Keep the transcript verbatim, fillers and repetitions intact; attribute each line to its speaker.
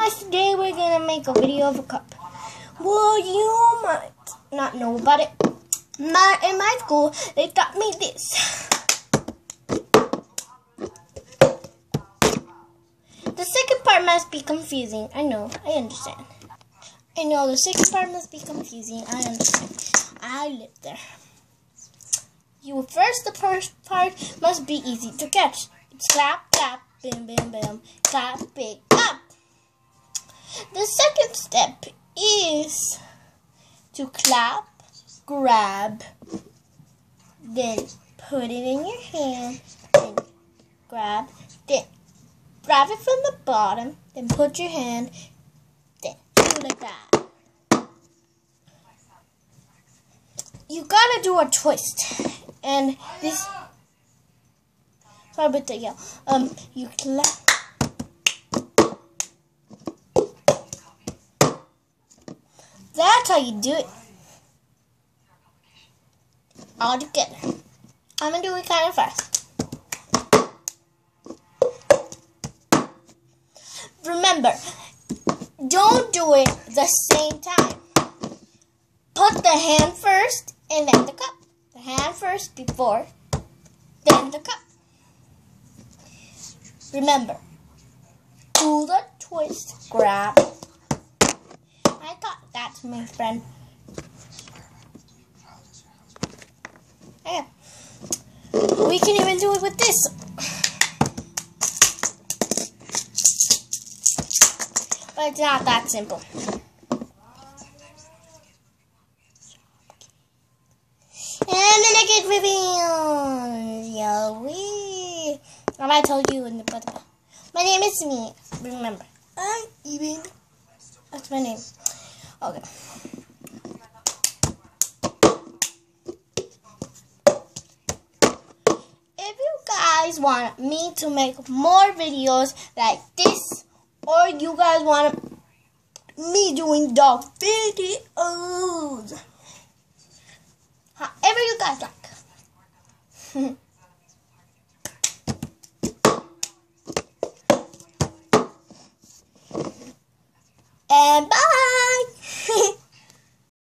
Speaker 1: guys, today we're gonna make a video of a cup. Well, you might not know about it. My, in my school, they taught me this. The second part must be confusing. I know, I understand. I know, the second part must be confusing. I understand. I lived there. You first, the first part must be easy to catch. It's clap, clap, bim, bim, bim, clap, pick up. The second step is to clap, grab, then put it in your hand, then grab, then grab it from the bottom, then put your hand, then do like that. You gotta do a twist, and this, sorry about the yell, um, you clap. That's how you do it. All together. I'm gonna do it kind of fast. Remember, don't do it the same time. Put the hand first and then the cup. The hand first before, then the cup. Remember, do the twist, grab. I got that, my friend. Yeah. We can even do it with this. But it's not that simple. And then I get revealed. Yeah, we. I might tell you in the bottom. My name is me. Remember, I'm even. That's my name. Okay. If you guys want me to make more videos like this, or you guys want me doing dog videos, however you guys like.